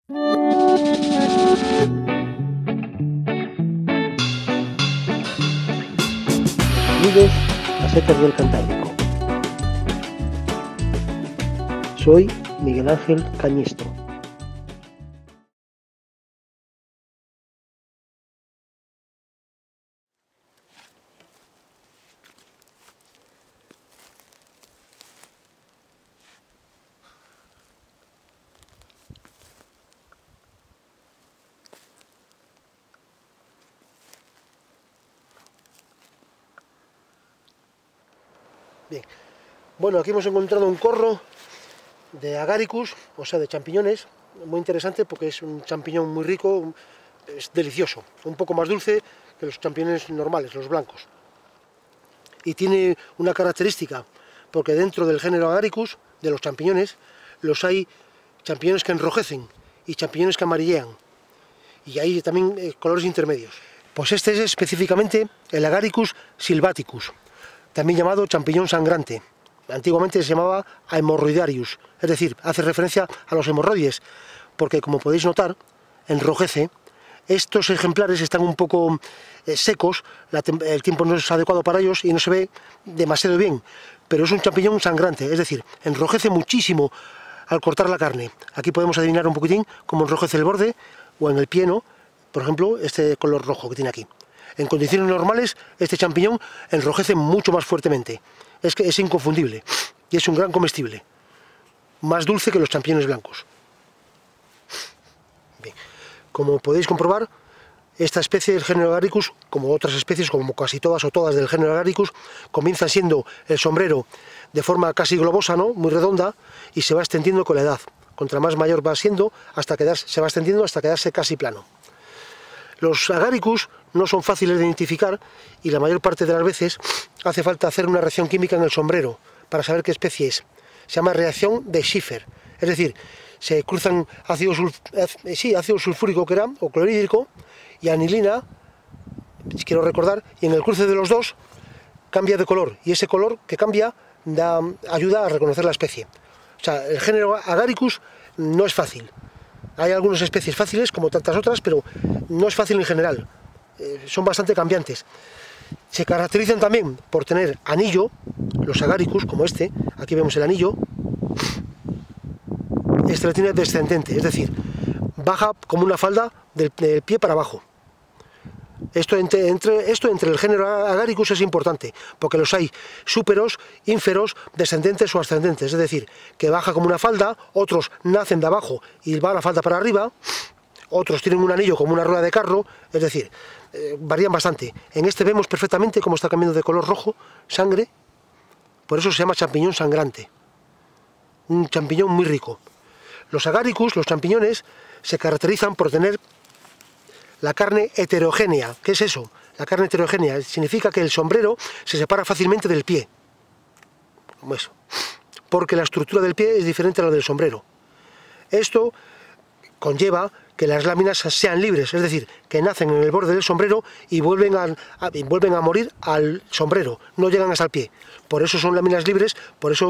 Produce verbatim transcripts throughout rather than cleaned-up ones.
Bienvenidos a Setas del Cantábrico. Soy Miguel Ángel Cañistro. Bien, bueno, aquí hemos encontrado un corro de agaricus, o sea, de champiñones, muy interesante porque es un champiñón muy rico, es delicioso, un poco más dulce que los champiñones normales, los blancos. Y tiene una característica, porque dentro del género agaricus, de los champiñones, los hay champiñones que enrojecen y champiñones que amarillean, y hay también eh, colores intermedios. Pues este es específicamente el Agaricus sylvaticus, también llamado champiñón sangrante. Antiguamente se llamaba hemorroidarius, es decir, hace referencia a los hemorroides, porque como podéis notar, enrojece. Estos ejemplares están un poco eh, secos, la el tiempo no es adecuado para ellos y no se ve demasiado bien, pero es un champiñón sangrante, es decir, enrojece muchísimo al cortar la carne. Aquí podemos adivinar un poquitín cómo enrojece el borde o en el pie, ¿no? Por ejemplo, este color rojo que tiene aquí. En condiciones normales, este champiñón enrojece mucho más fuertemente. Es que es inconfundible y es un gran comestible. Más dulce que los champiñones blancos. Bien. Como podéis comprobar, esta especie del género Agaricus, como otras especies, como casi todas o todas del género Agaricus, comienza siendo el sombrero de forma casi globosa, ¿no? Muy redonda, y se va extendiendo con la edad. Contra más mayor va siendo, hasta quedarse, se va extendiendo hasta quedarse casi plano. Los agaricus no son fáciles de identificar y la mayor parte de las veces hace falta hacer una reacción química en el sombrero para saber qué especie es. Se llama reacción de Schiffer, es decir, se cruzan ácido, sulf sí, ácido sulfúrico que era, o clorhídrico, y anilina, quiero recordar, y en el cruce de los dos cambia de color, y ese color que cambia da, ayuda a reconocer la especie. O sea, el género Agaricus no es fácil. Hay algunas especies fáciles, como tantas otras, pero no es fácil en general. Eh, son bastante cambiantes. Se caracterizan también por tener anillo, los agaricus, como este. Aquí vemos el anillo. Este lo tiene descendente, es decir, baja como una falda del, del pie para abajo. Esto entre, entre, esto entre el género Agaricus es importante, porque los hay súperos, ínferos, descendentes o ascendentes, es decir, que baja como una falda, otros nacen de abajo y va la falda para arriba, otros tienen un anillo como una rueda de carro, es decir, eh, varían bastante. En este vemos perfectamente cómo está cambiando de color rojo, sangre, por eso se llama champiñón sangrante, un champiñón muy rico. Los Agaricus, los champiñones, se caracterizan por tener la carne heterogénea. ¿Qué es eso? La carne heterogénea significa que el sombrero se separa fácilmente del pie. Como eso. Porque la estructura del pie es diferente a la del sombrero. Esto conlleva que las láminas sean libres, es decir, que nacen en el borde del sombrero y vuelven a, a, y vuelven a morir al sombrero, no llegan hasta el pie. Por eso son láminas libres, por eso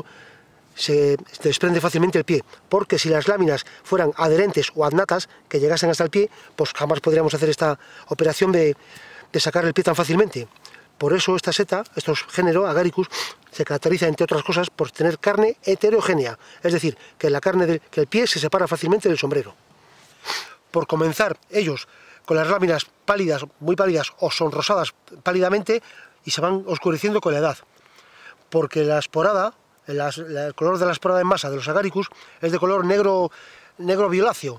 se desprende fácilmente el pie, porque si las láminas fueran adherentes o adnatas, que llegasen hasta el pie, pues jamás podríamos hacer esta operación de, de sacar el pie tan fácilmente. Por eso esta seta, estos género Agaricus, se caracteriza, entre otras cosas, por tener carne heterogénea, es decir, que la carne de, que el pie se separa fácilmente del sombrero. Por comenzar ellos con las láminas pálidas, muy pálidas o sonrosadas pálidamente, y se van oscureciendo con la edad, porque la esporada, Las, la, el color de la esporada en masa de los Agaricus es de color negro, negro violáceo.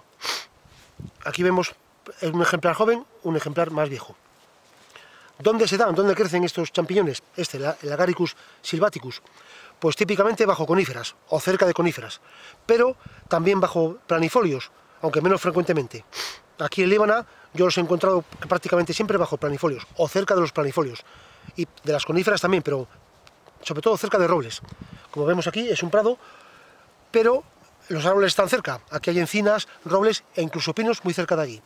Aquí vemos un ejemplar joven, un ejemplar más viejo. ¿Dónde se dan? ¿Dónde crecen estos champiñones? Este, la, el Agaricus sylvaticus. Pues típicamente bajo coníferas o cerca de coníferas, pero también bajo planifolios, aunque menos frecuentemente. Aquí en Líbana yo los he encontrado prácticamente siempre bajo planifolios o cerca de los planifolios y de las coníferas también, pero sobre todo cerca de robles. Como vemos aquí es un prado, pero los árboles están cerca. Aquí hay encinas, robles e incluso pinos muy cerca de allí.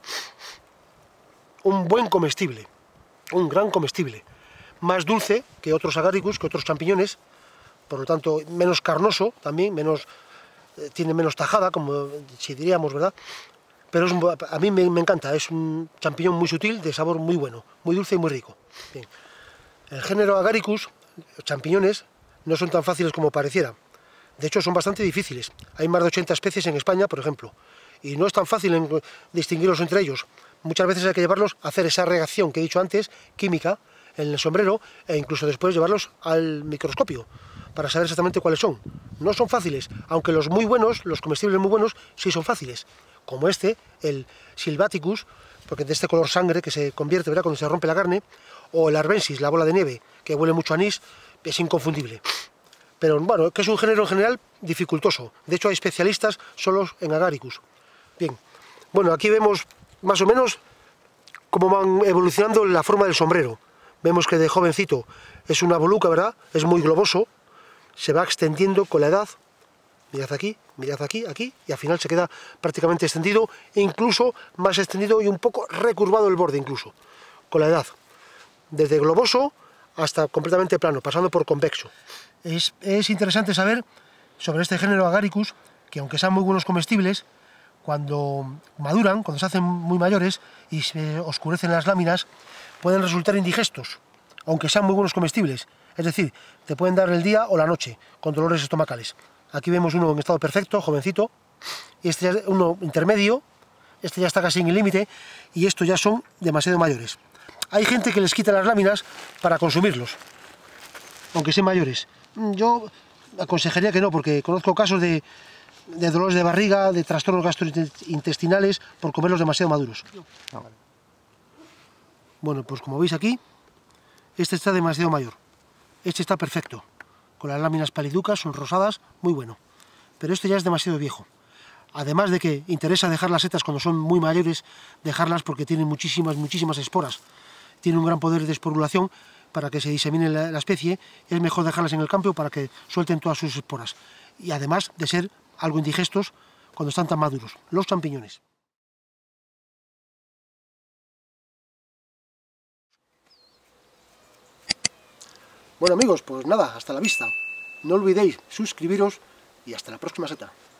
Un buen comestible, un gran comestible. Más dulce que otros agaricus, que otros champiñones, por lo tanto menos carnoso también, menos, eh, tiene menos tajada, como si diríamos, ¿verdad? pero es, a mí me, me encanta, es un champiñón muy sutil, de sabor muy bueno, muy dulce y muy rico. Bien. El género Agaricus, champiñones, no son tan fáciles como pareciera. De hecho, son bastante difíciles. Hay más de ochenta especies en España, por ejemplo, y no es tan fácil en, distinguirlos entre ellos. Muchas veces hay que llevarlos a hacer esa reacción que he dicho antes, química, en el sombrero, e incluso después llevarlos al microscopio, para saber exactamente cuáles son. No son fáciles, aunque los muy buenos, los comestibles muy buenos, sí son fáciles. Como este, el Sylvaticus, porque de este color sangre que se convierte, ¿verdad?, cuando se rompe la carne, o el Arbensis, la bola de nieve, que huele mucho a anís, es inconfundible. Pero bueno, que es un género en general dificultoso. De hecho, hay especialistas solos en Agaricus. Bien, bueno, aquí vemos más o menos cómo van evolucionando la forma del sombrero. Vemos que de jovencito es una voluca, ¿verdad? Es muy globoso, se va extendiendo con la edad. Mirad aquí, mirad aquí, aquí, y al final se queda prácticamente extendido, e incluso más extendido y un poco recurvado el borde incluso, con la edad. Desde globoso hasta completamente plano, pasando por convexo. Es, es interesante saber sobre este género Agaricus, que aunque sean muy buenos comestibles, cuando maduran, cuando se hacen muy mayores y se oscurecen las láminas, pueden resultar indigestos, aunque sean muy buenos comestibles. Es decir, te pueden dar el día o la noche, con dolores estomacales. Aquí vemos uno en estado perfecto, jovencito, y este ya es uno intermedio, este ya está casi en el límite, y estos ya son demasiado mayores. Hay gente que les quita las láminas para consumirlos, aunque sean mayores. Yo aconsejaría que no, porque conozco casos de, de dolores de barriga, de trastornos gastrointestinales por comerlos demasiado maduros. Bueno, pues como veis aquí, este está demasiado mayor. Este está perfecto, con las láminas paliducas, son rosadas, muy bueno. Pero este ya es demasiado viejo. Además de que interesa dejar las setas cuando son muy mayores, dejarlas porque tienen muchísimas, muchísimas esporas. Tienen un gran poder de esporulación. Para que se disemine la, la especie, es mejor dejarlas en el campo para que suelten todas sus esporas. Y además de ser algo indigestos cuando están tan maduros, los champiñones. Bueno amigos, pues nada, hasta la vista. No olvidéis suscribiros y hasta la próxima seta.